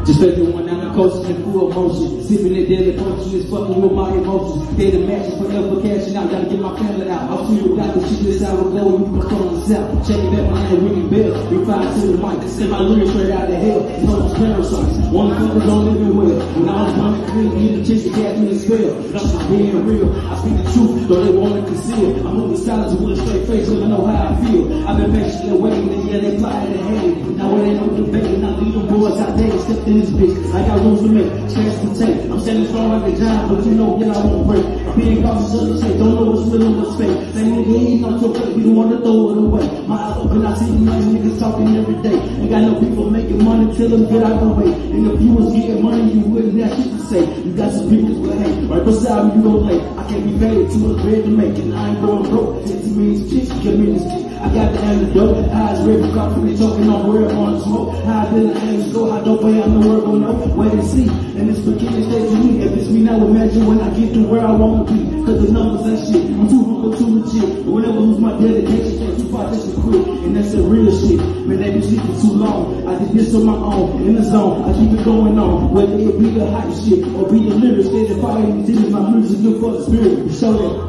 Just faking one out of coaches in full motion. Sipping that daily potion is fucking with my emotions. They the matches forever cashing out. Gotta get my family out. I'll see you without the shit this hour glow. You can throw this out. Checking that my name ringing bell. Refined to the mic. Send my lyrics straight out of hell. It's all those parasites. One fucker don't live in well. When I was running clean, get the chicks that cast me a spell. I'm just being real. I speak the truth, though they want to conceal. I'm moving silence with a straight face, so I know how I feel. I've been patiently waiting, and yeah, they fly in the head. Now it ain't no debate. Now leave them boys out there, stepped in this bitch. I got rules to make, chance to take. I'm standing strong like a giant, but you know that I won't break. I'm being cautious of the shit, don't know what's real and what's fake. That nigga ain't not so fake, we don't want to throw it away. My eyes open, I see these nice niggas talking every day. Ain't got no people making money, tell them get out the way. And if you was getting money, you wouldn't have shit to say. You got some people with hate, right beside me, you gon' lay. I can't be paid, too much bread to make, and I ain't going broke. 10 means chicks, give me this shit. I got the antidote, eyes red for coffee, choking on where I wanna smoke. How did the angels go? How dope I am, the word gon' know. Wait and see, and this beginning stage of me. If it's me now, imagine when I get to where I wanna be. Cause the numbers ain't shit, I'm too humble, too legit. But whenever lose my dedication, can't too far, that's a quit. And that's the real shit, man, they been sleeping too long. I did this on my own, in the zone, I keep it going on. Whether it be the hype shit, or be the lyrics, they defy me, this is my music, good for the spirit. Show that.